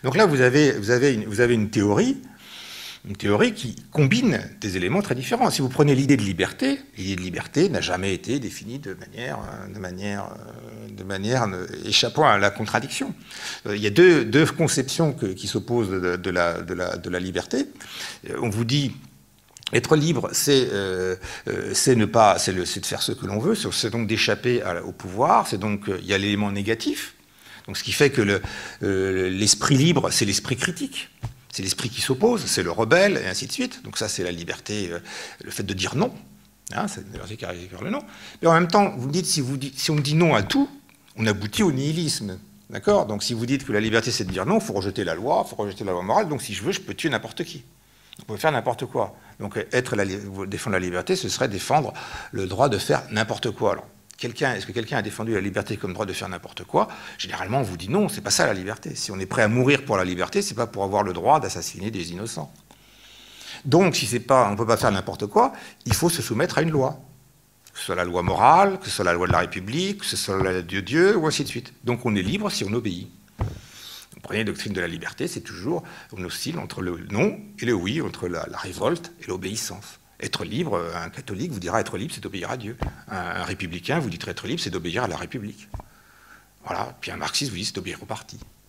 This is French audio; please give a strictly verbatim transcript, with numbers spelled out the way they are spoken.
Donc là, vous avez, vous avez, une, vous avez une théorie, une théorie qui combine des éléments très différents. Si vous prenez l'idée de liberté, l'idée de liberté n'a jamais été définie de manière, de manière, de manière échappant à la contradiction. Il y a deux, deux conceptions que, qui s'opposent de, de, la, de, la, de la liberté. On vous dit être libre, c'est euh, ne pas, c'est de faire ce que l'on veut, c'est donc d'échapper au pouvoir. C'est donc il y a l'élément négatif. Donc, ce qui fait que l'esprit le, euh, libre, c'est l'esprit critique. C'est l'esprit qui s'oppose, c'est le rebelle, et ainsi de suite. Donc ça, c'est la liberté, euh, le fait de dire non. Hein, c'est la liberté qui arrive vers le non. Mais en même temps, vous me dites, si, vous dites, si on dit non à tout, on aboutit au nihilisme. D'accord? Donc si vous dites que la liberté, c'est de dire non, il faut rejeter la loi, il faut rejeter la loi morale. Donc si je veux, je peux tuer n'importe qui. On peut faire n'importe quoi. Donc être la, défendre la liberté, ce serait défendre le droit de faire n'importe quoi. Alors, est-ce que quelqu'un a défendu la liberté comme droit de faire n'importe quoi? Généralement, on vous dit non, c'est pas ça la liberté. Si on est prêt à mourir pour la liberté, c'est pas pour avoir le droit d'assassiner des innocents. Donc, si c'est pas, on ne peut pas faire n'importe quoi, il faut se soumettre à une loi. Que ce soit la loi morale, que ce soit la loi de la République, que ce soit la loi de Dieu, ou ainsi de suite. Donc, on est libre si on obéit. Vous prenez la doctrine de la liberté, c'est toujours, on oscille entre le non et le oui, entre la, la révolte et l'obéissance. Être libre, un catholique vous dira être libre, c'est d'obéir à Dieu. Un, un républicain vous dit être libre, c'est d'obéir à la République. Voilà. Puis un marxiste vous dit c'est d'obéir au parti.